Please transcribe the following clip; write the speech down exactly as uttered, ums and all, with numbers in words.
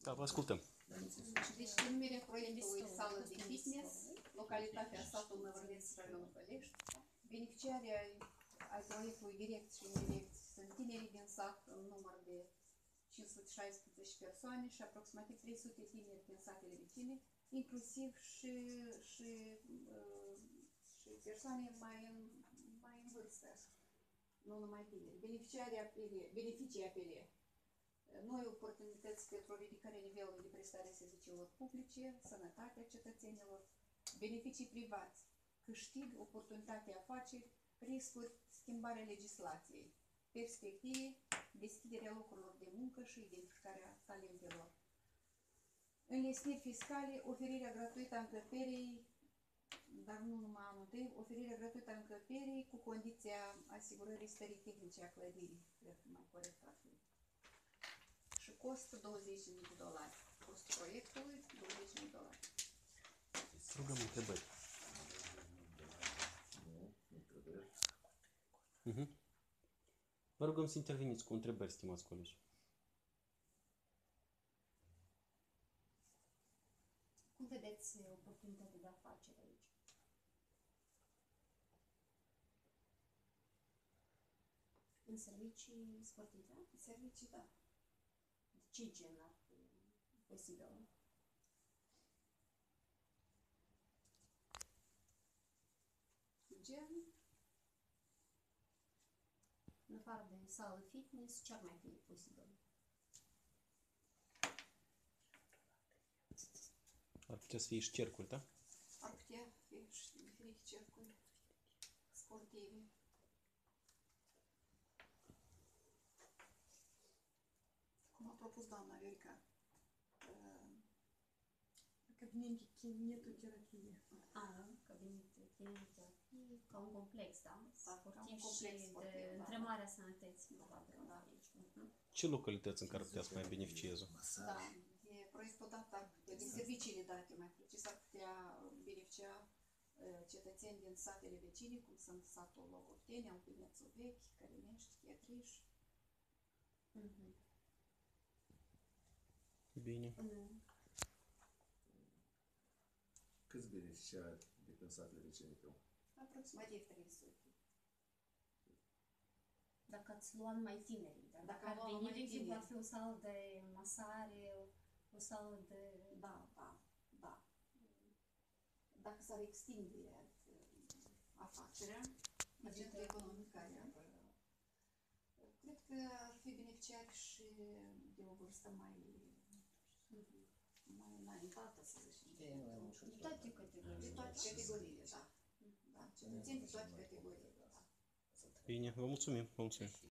Da, vă ascultăm. Deci, denumirea proiectului sală de fitness, localitatea satul Năvărleț, raionul Pălești. Beneficiarii ai, ai proiectului direct și indirect sunt tinerii din sat în număr de cinci sute șaisprezece persoane și aproximativ trei sute tineri din satele vecine, inclusiv și, și, uh, și persoane mai în, mai în vârstă, nu numai tineri. Beneficiarii apele, beneficii apele noi oportunități pentru ridicarea nivelului de prestare a serviciilor publice, sănătatea cetățenilor, beneficii privați, câștig, oportunitatea afaceri, riscuri, schimbarea legislației, perspective, deschiderea locurilor de muncă și identificarea talentelor. Înlesniri fiscale, oferirea gratuită a încăperii, dar nu numai anul întâi, oferirea gratuită a încăperii cu condiția asigurării stării tehnice a clădirii, cred că mai corect ar fi. Și costă douăzeci de mii de dolari. Costul proiectului, douăzeci de mii de dolari. Rugăm întrebări. Nu, întrebări. Uh-huh. Vă rugăm să interveniți cu întrebări, stimați colegi. Cum vedeți oportunitatea de afacere aici? În servicii sportive? În servicii, da. De ce gen ar fi posibil? Gen? În afară de sală fitness, ce ar mai fi posibil? Ar putea să fie și cercuri, da? Ar putea fi și diferite cercuri sportive. Cum a propus doamna Viorica, Cabinet de kinetoterapie. A, cabinet de kinetoterapie, ca un complex, da? Da, ca un Sportiv complex și sportiv, de da. întremarea sănătății, probabil, Da. aici. Uh-huh. Ce localități în care putea să mai beneficieze? da, e proiectul dat ar putea, din serviciile date mai precis, ar putea beneficia uh, cetățeni din satele vecine, cum sunt satul Logopteni, Albinețul Vechi, Călinești, Pietriș. Uh-huh. Bine. Uh, Câți beneficiari de când satele vecine au? Aproximativ trei sute. Dacă ați luat numai tinerii, dar Dacă dacă ar am luat veni, numai de exemplu, ar tineri. fi o sală de masare, o sală de... Da, da, da. Dacă s-ar extinde uh, afacerea, agentul economic care ar, uh, cred că ar fi beneficiari și de o vârstă mai, mai înaintată, să zicem. De toate categoriile. De toate categoriile, da. Da, cetățeni de toate categoriile, da. Bine, vă mulțumim, vă mulțumim.